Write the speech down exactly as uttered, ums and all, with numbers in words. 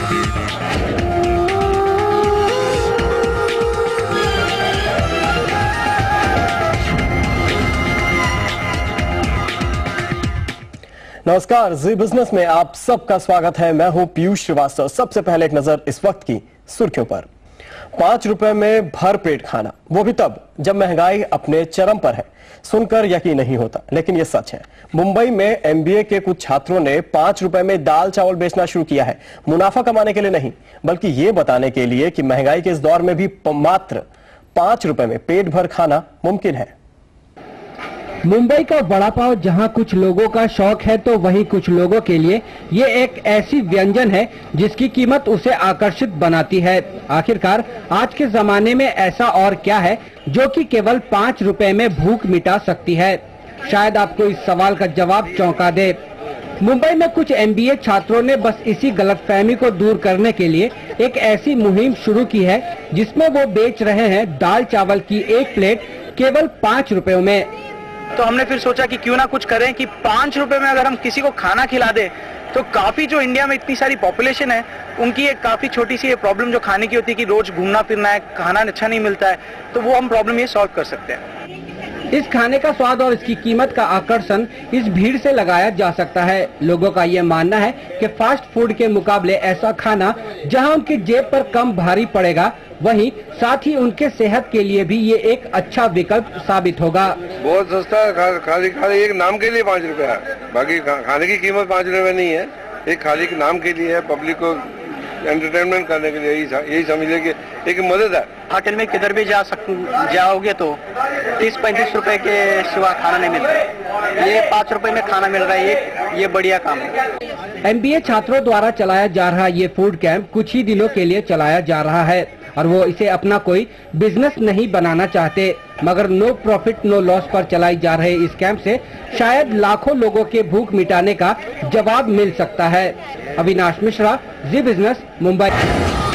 नमस्कार, जी बिजनेस में आप सबका स्वागत है। मैं हूं पीयूष श्रीवास्तव। सबसे पहले एक नजर इस वक्त की सुर्खियों पर। पांच रुपए में भर पेट खाना, वो भी तब जब महंगाई अपने चरम पर है। सुनकर यकीन नहीं होता, लेकिन ये सच है। मुंबई में एमबीए के कुछ छात्रों ने पांच रुपए में दाल चावल बेचना शुरू किया है। मुनाफा कमाने के लिए नहीं, बल्कि ये बताने के लिए कि महंगाई के इस दौर में भी मात्र पांच रुपए में पेट भर खाना मुमकिन है। मुंबई का वड़ा पाव जहां कुछ लोगों का शौक है, तो वहीं कुछ लोगों के लिए ये एक ऐसी व्यंजन है जिसकी कीमत उसे आकर्षित बनाती है। आखिरकार आज के जमाने में ऐसा और क्या है जो कि केवल पाँच रुपए में भूख मिटा सकती है? शायद आपको इस सवाल का जवाब चौंका दे। मुंबई में कुछ एमबीए छात्रों ने बस इसी गलतफहमी को दूर करने के लिए एक ऐसी मुहिम शुरू की है जिसमें वो बेच रहे हैं दाल चावल की एक प्लेट केवल पाँच रुपयों में। तो हमने फिर सोचा कि क्यों ना कुछ करें कि पाँच रुपए में अगर हम किसी को खाना खिला दे तो काफी, जो इंडिया में इतनी सारी पॉपुलेशन है उनकी एक काफी छोटी सी ये प्रॉब्लम जो खाने की होती है कि रोज घूमना फिरना है, खाना अच्छा नहीं मिलता है, तो वो हम प्रॉब्लम ये सॉल्व कर सकते हैं। इस खाने का स्वाद और इसकी कीमत का आकर्षण इस भीड़ से लगाया जा सकता है। लोगों का ये मानना है कि फास्ट फूड के मुकाबले ऐसा खाना जहां उनकी जेब पर कम भारी पड़ेगा, वहीं साथ ही उनके सेहत के लिए भी ये एक अच्छा विकल्प साबित होगा। बहुत सस्ता है, खा, खाली खाली एक नाम के लिए पाँच रुपए है, बाकी खा, खाने की कीमत पाँच रुपए नहीं है। एक खाली नाम के लिए है, पब्लिक को एंटरटेनमेंट करने के लिए, यही यही समझिए कि एक मदद है। होटल में किधर भी जा सक जाओगे तो तीस पैंतीस रुपए के सिवा खाना नहीं मिलता है। ये पाँच रुपए में खाना मिल रहा है, ये ये बढ़िया काम है। एमबीए छात्रों द्वारा चलाया जा रहा ये फूड कैंप कुछ ही दिनों के लिए चलाया जा रहा है और वो इसे अपना कोई बिजनेस नहीं बनाना चाहते, मगर नो प्रॉफिट नो लॉस पर चलाई जा रहे इस कैंप से शायद लाखों लोगों के भूख मिटाने का जवाब मिल सकता है। Avinash Mishra, Zee business, Mumbai.